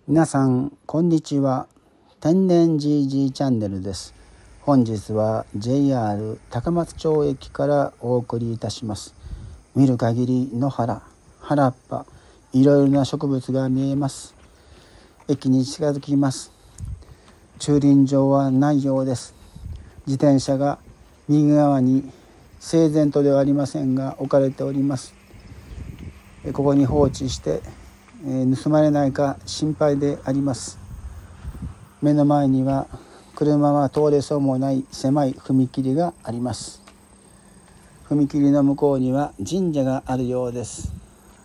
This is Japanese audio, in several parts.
皆さんこんにちは。天然 GG チャンネルです。本日は JR 高松町駅からお送りいたします。見る限り野原、原っぱ、いろいろな植物が見えます。駅に近づきます。駐輪場はないようです。自転車が右側に整然とではありませんが置かれております。ここに放置して盗まれないか心配であります。目の前には車は通れそうもない狭い踏切があります。踏切の向こうには神社があるようです。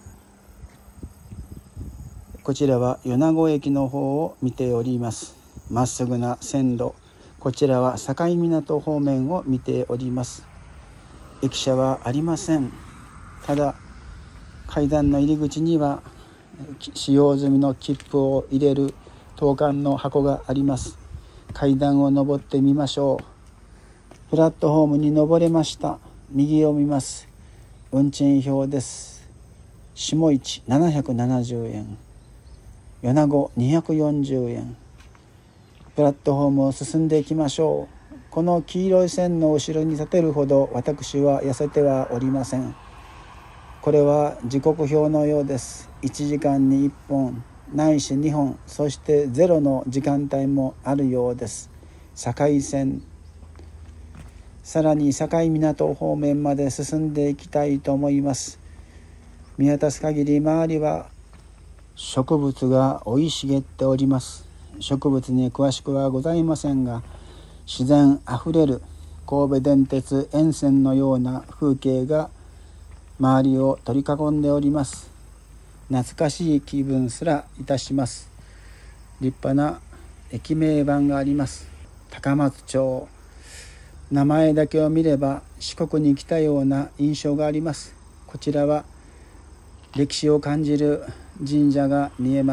こちらは米子駅の方を見ております。まっすぐな線路、こちらは境港方面を見ております。駅舎はありません。ただ階段の入り口には使用済みの切符を入れる投函の箱があります。階段を上ってみましょう。プラットフォームに上れました。右を見ます。運賃表です。下市770円、米子240円。プラットフォームを進んでいきましょう。この黄色い線の後ろに立てるほど私は痩せてはおりません。これは時刻表のようです。1時間に1本ないし2本、そしてゼロの時間帯もあるようです。境線、さらに境港方面まで進んでいきたいと思います。見渡す限り周りは植物が生い茂っております。植物に詳しくはございませんが、自然あふれる神戸電鉄沿線のような風景が周りを取り囲んでおります。懐かしい気分すらいたします。立派な駅名板があります。高松町。名前だけを見れば四国に来たような印象があります。こちらは歴史を感じる神社が見えます。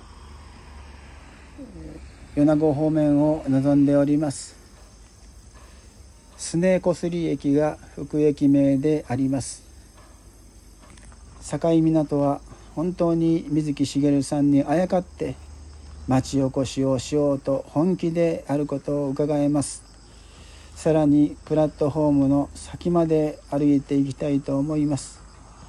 米子方面を望んでおります。すねこすり駅が副駅名であります。境港は本当に水木しげるさんにあやかって町おこしをしようと本気であることを伺えます。さらにプラットフォームの先まで歩いていきたいと思います。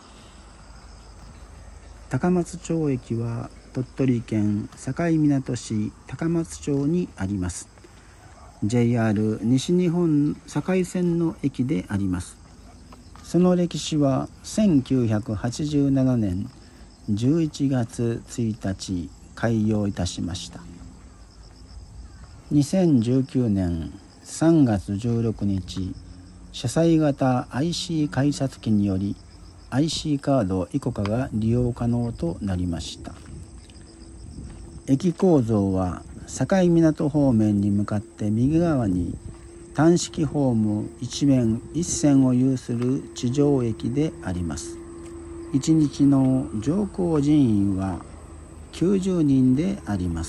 高松町駅は鳥取県境港市高松町にあります。 JR 西日本境線の駅であります。その歴史は1987年11月1日開業いたしました。2019年3月16日、車載型 IC 改札機により IC カードICOCAが利用可能となりました。駅構造は境港方面に向かって右側に単式ホーム一面一線を有する地上駅であります。1日の乗降人員は90人であります。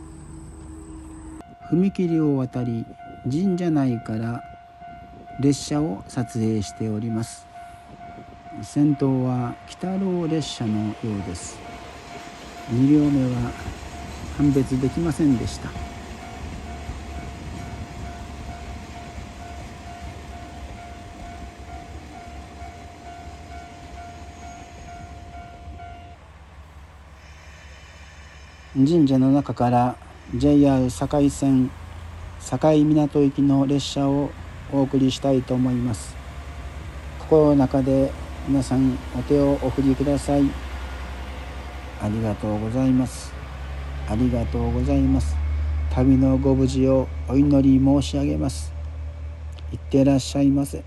踏切を渡り神社内から列車を撮影しております。先頭は鬼太郎列車のようです。2両目は判別できませんでした。神社の中から JR 境線境港行きの列車をお送りしたいと思います。心の中で皆さんお手をお振りください。ありがとうございます。ありがとうございます。旅のご無事をお祈り申し上げます。いってらっしゃいませ。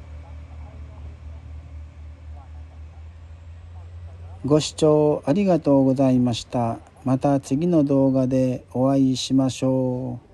ご視聴ありがとうございました。また次の動画でお会いしましょう。